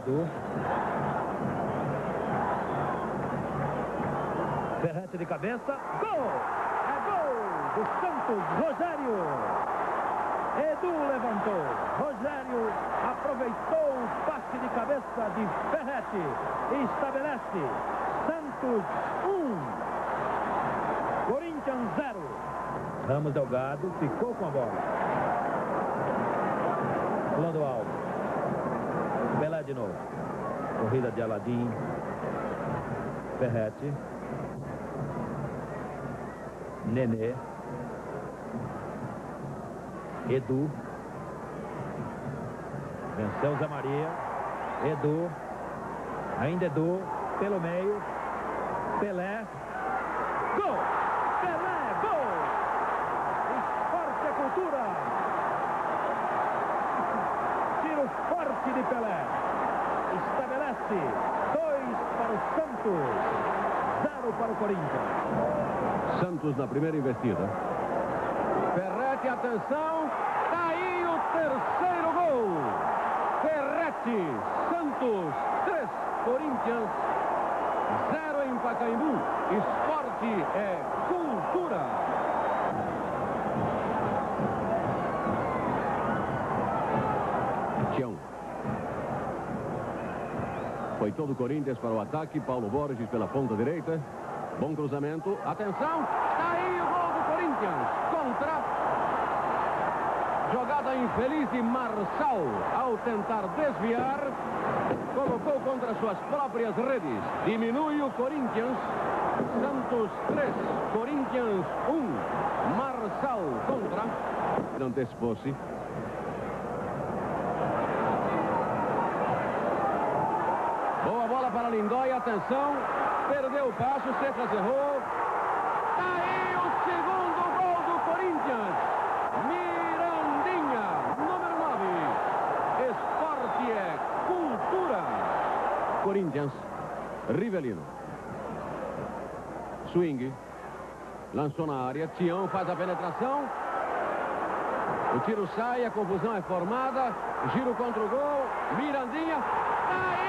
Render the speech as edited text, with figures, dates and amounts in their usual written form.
Edu. Ferretti de cabeça. Gol! É gol do Santos, Rogério. Edu levantou. Rogério aproveitou o passe de cabeça de Ferretti e estabelece Santos 1, Corinthians 0. Ramos Delgado ficou com a bola. Pulando alto. Pelé de novo. Corrida de Aladim. Ferretti. Nenê. Edu. Venceu Zé Maria. Edu. Ainda Edu. Pelo meio. Pelé. Gol! Pelé, gol! Esporte é cultura. Tiro forte de Pelé. Estabelece 2 para o Santos, 0 para o Corinthians. Santos na primeira investida. Ferretti, atenção. Tá aí o terceiro gol. Ferretti, Santos 3, Corinthians 0 em Pacaembu. Esporte é cultura. Tião. Foi todo o Corinthians para o ataque. Paulo Borges pela ponta direita. Bom cruzamento. Atenção. Tá aí o gol do Corinthians. Contra. Jogada infeliz de Marçal. Ao tentar desviar, colocou contra suas próprias redes. Diminui o Corinthians. Santos 3, Corinthians 1. Marçal contra. Não antecipou-se. Boa bola para Lindói. Atenção. Perdeu o passo. Cefas errou. Tá aí o segundo gol do Corinthians. Mirandinha, número 9. Esporte é cultura. Corinthians. Rivelino. Swing. Lançou na área. Tião faz a penetração. O tiro sai. A confusão é formada. Giro contra o gol. Mirandinha. Tá aí